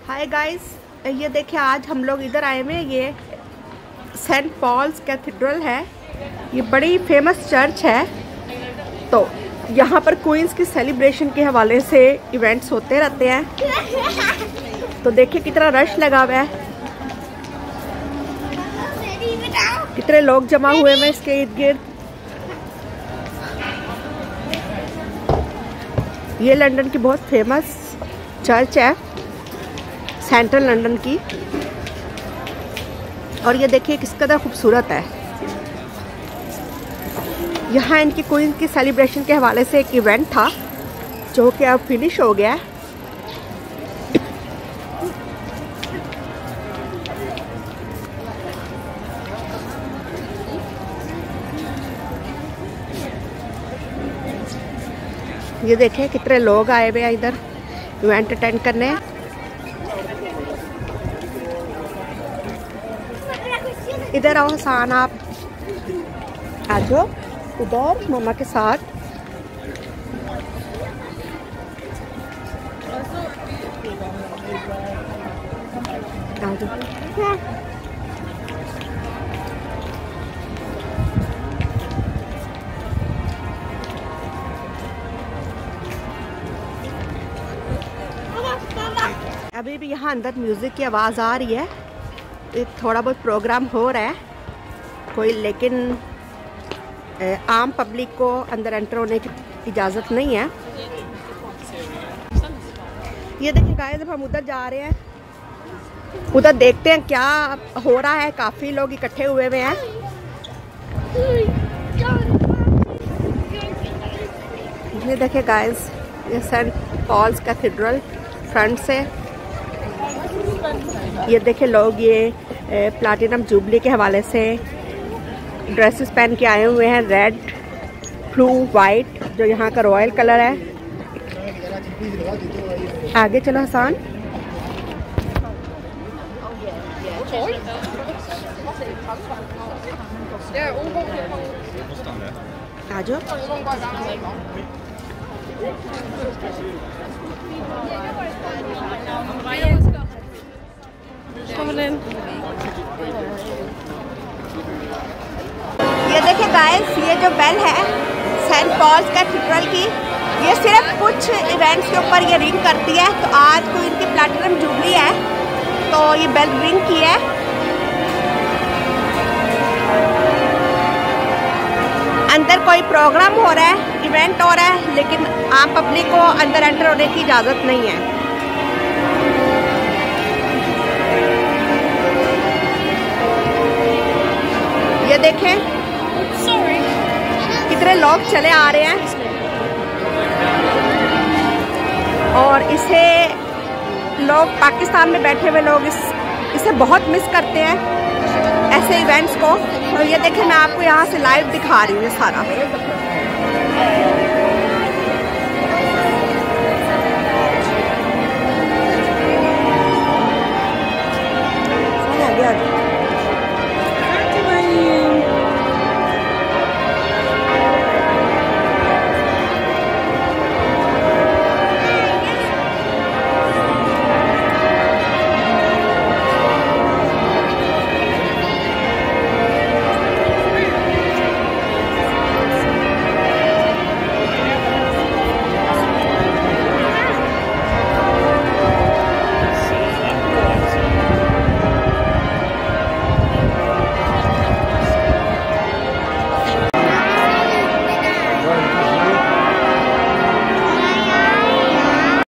Hi guys, ये देखिए आज हम लोग इधर आए हुए हैं। ये सेंट पॉल्स कैथेड्रल है। ये बड़ी फेमस चर्च है। तो यहाँ पर क्वींस की सेलिब्रेशन के हवाले से इवेंट्स होते रहते हैं। तो देखिए कितना रश लगा हुआ है, कितने लोग जमा हुए हैं इसके इर्द गिर्द। ये लंदन की बहुत फेमस चर्च है, सेंट्रल लंदन की। और ये देखिए किस कदर खूबसूरत है। यहाँ इनकी क्वीन की सेलिब्रेशन के हवाले से एक इवेंट था जो कि अब फिनिश हो गया है। ये देखिए कितने लोग आए हुए हैं इधर इवेंट अटेंड करने। इधर आओ हसान, आप आ जाओ उधर मम्मा के साथ। आ जाओ। अभी भी यहाँ अंदर म्यूज़िक की आवाज़ आ रही है। थोड़ा बहुत प्रोग्राम हो रहा है कोई, लेकिन आम पब्लिक को अंदर एंटर होने की इजाज़त नहीं है। ये देखिए गाइस, जब हम उधर जा रहे हैं, उधर देखते हैं क्या हो रहा है। काफ़ी लोग इकट्ठे हुए हुए हैं। ये देखिए गाइस, ये सेंट पॉल्स कैथेड्रल फ्रंट से। ये देखे लोग ये प्लैटिनम जुबली के हवाले से ड्रेसेस पहन के आए हुए हैं, रेड ब्लू वाइट, जो यहाँ का रॉयल कलर है। आगे चलो हसान। आ जाओ। ये देखिए गाइस, ये जो बेल है सेंट पॉल्स कैथेड्रल की, ये सिर्फ कुछ इवेंट्स के ऊपर ये रिंग करती है। तो आज को इनकी प्लैटिनम जुबली है तो ये बेल रिंग की है। अंदर कोई प्रोग्राम हो रहा है, इवेंट हो रहा है, लेकिन आम पब्लिक को अंदर एंटर होने की इजाज़त नहीं है। ये देखें कितने लोग चले आ रहे हैं। और इसे लोग पाकिस्तान में बैठे हुए लोग इसे बहुत मिस करते हैं, ऐसे इवेंट्स को। और ये देखें, मैं आपको यहाँ से लाइव दिखा रही हूँ ये सारा।